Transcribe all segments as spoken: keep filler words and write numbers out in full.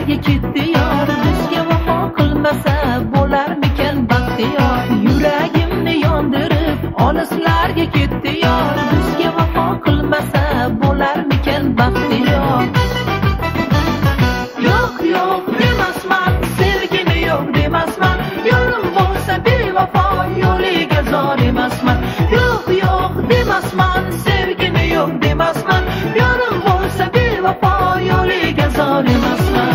olislarga ketdi yor, bizga vafo qilmasa bo'larmikan baxtiyor. Yuragimni yondirib olislarga ketdi yor, bizga vafo qilmasa bo'larmikan baxtiyor. Yo'q yo'q demasman, sevgini yo'q demasman, yo'lim bo'lsa bevafo yo'liga zor emasman. Yo'q yo'q demasman, sevgini yo'q demasman, yo'lim bo'lsa bevafo yo'liga zor emasman.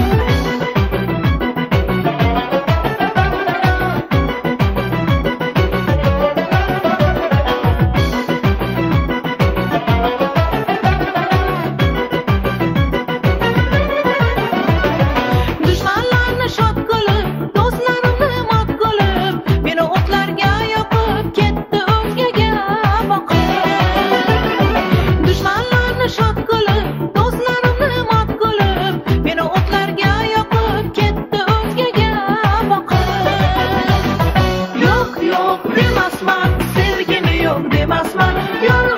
Demasman, sevgini yo'q demasman, yo'lim